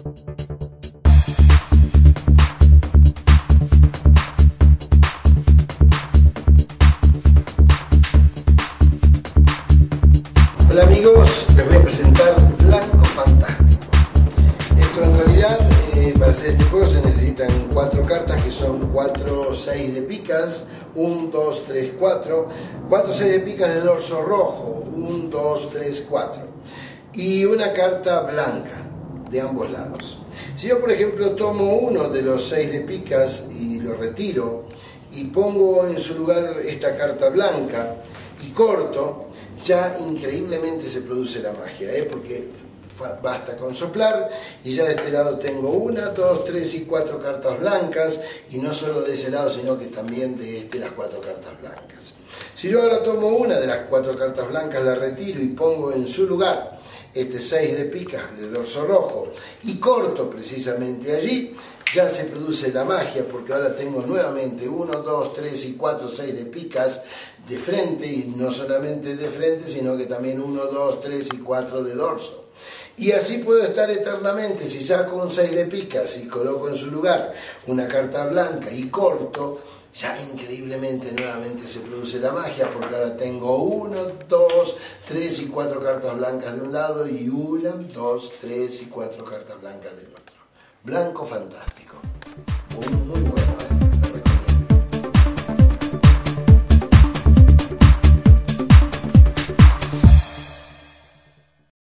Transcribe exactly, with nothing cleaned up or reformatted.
Hola amigos, les voy a presentar Blanco Fantástico. Esto en realidad, eh, para hacer este juego se necesitan cuatro cartas que son cuatro, seis de picas, uno, dos, tres, cuatro, cuatro, seis de picas de dorso rojo, uno, dos, tres, cuatro, y una carta blanca de ambos lados. Si yo por ejemplo tomo uno de los seis de picas y lo retiro y pongo en su lugar esta carta blanca y corto, ya increíblemente se produce la magia, ¿eh? Porque basta con soplar y ya de este lado tengo una, dos, tres y cuatro cartas blancas, y no solo de ese lado sino que también de este las cuatro cartas blancas. Si yo ahora tomo una de las cuatro cartas blancas, la retiro y pongo en su lugar este seis de picas de dorso rojo y corto precisamente allí, ya se produce la magia, porque ahora tengo nuevamente uno, dos, tres y cuatro, seis de picas de frente, y no solamente de frente, sino que también uno, dos, tres y cuatro de dorso. Y así puedo estar eternamente. Si saco un seis de picas y coloco en su lugar una carta blanca y corto, ya increíblemente nuevamente se produce la magia, porque ahora tengo uno, dos, tres y cuatro cartas blancas de un lado y una, dos, tres y cuatro cartas blancas del otro. Blanco Fantástico. Muy, muy bueno.